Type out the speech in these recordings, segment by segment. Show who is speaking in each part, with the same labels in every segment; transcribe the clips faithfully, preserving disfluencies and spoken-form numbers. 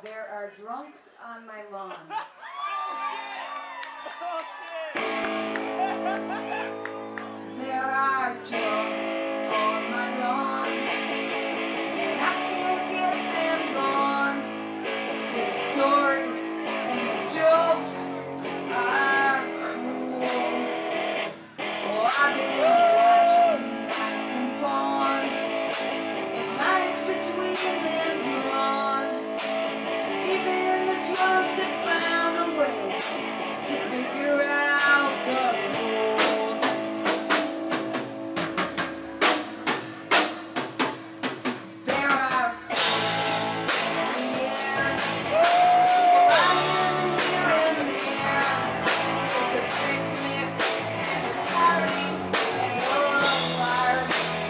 Speaker 1: There are drunks on my lawn.
Speaker 2: Oh shit!
Speaker 1: There are drunks on my lawn, and I can't get them gone. Their stories and their jokes are cruel. Oh, I've been watching nights and pawns, and lines between them drawn. Even the drunks have found a way to figure out the rules. There are flames in the air, flying here and there. It's a picnic and a party and a fire.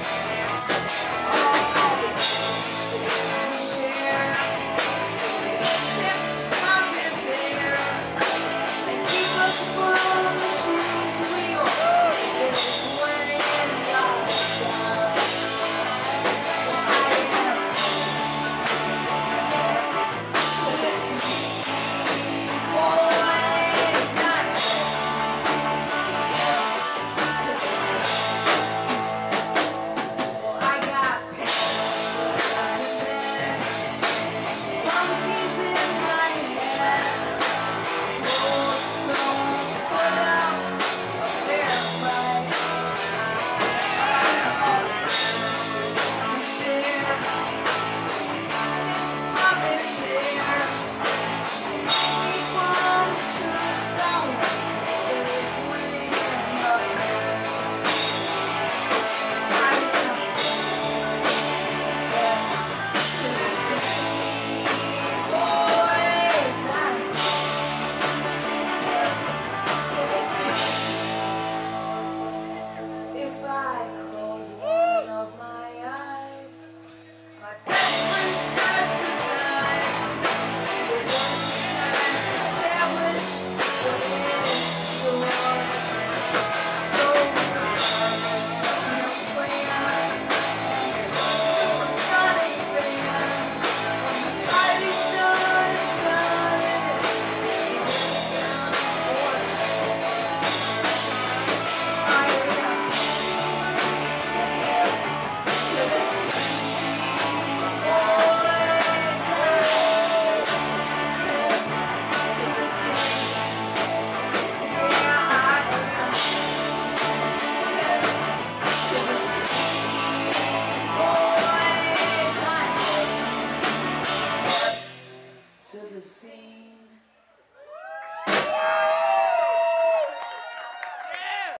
Speaker 1: All the places we share, tip of his hair, and keep us from the trees we are. It's when it dies down. I am to listen. Boys, not to listen. Well, I got pain in bed, monkeys in my head. Ghosts don't put up a fair fight. Share, tip of his hair, keep on the truth zone. It's within the I am to listen. Boys, I'm if I close one of my eyes, my best friend starts to sigh. It wasn't time to establish what is yours. So regardless of your plans, supersonic fans, when the party's done, it's done, and it's done for sure. I am to the sea, boys, to the sea. Yeah, I am to the sea, boys, I'm to the sea.